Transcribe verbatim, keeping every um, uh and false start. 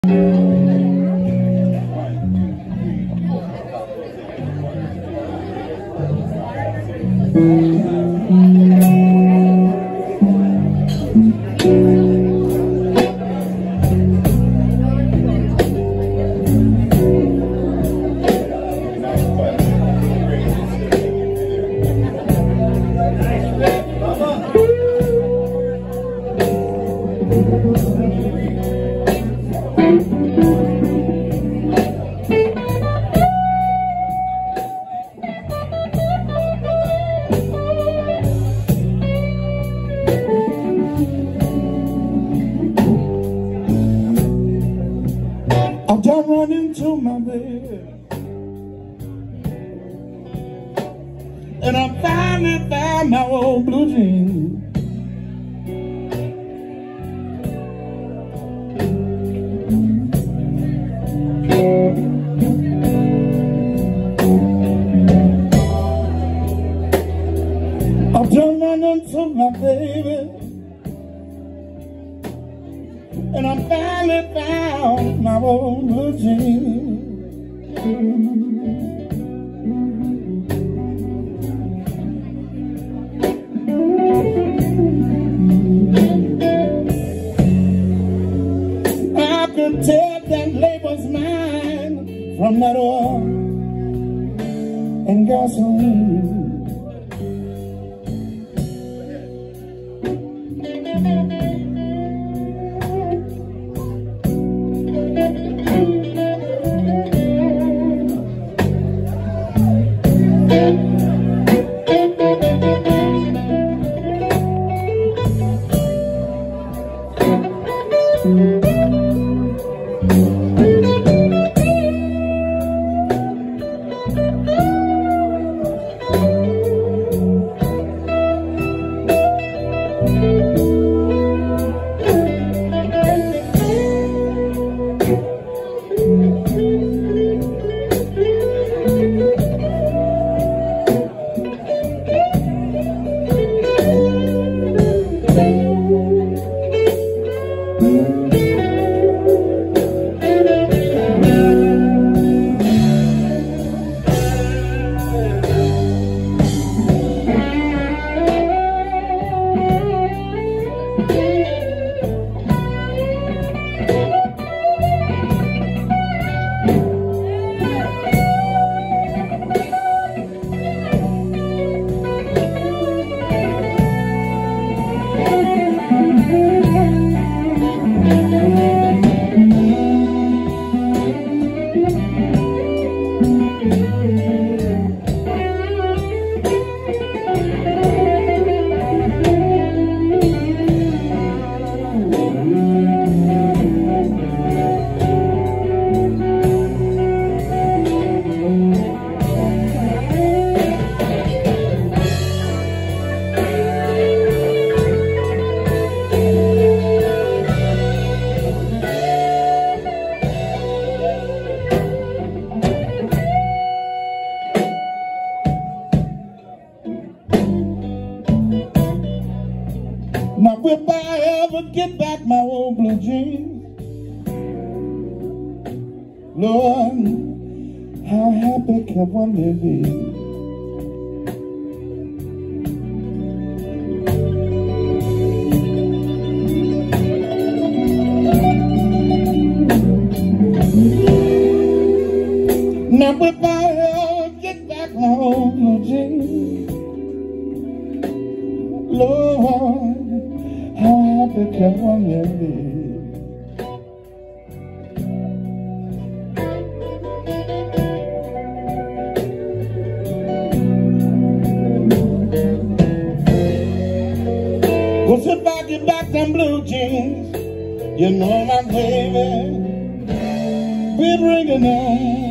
I'm done running to my bed, and I finally found my old blue jeans. I'm done running to my baby, and I finally found my old blue jeans. I could tell that label's mine from that oil and gasoline. Now if I ever get back my old blue jeans, Lord, how happy can one day be? Now if I ever get back my old blue jeans, Lord, how happy can one day be? Cause if I get back them blue jeans, you know my baby be bringing them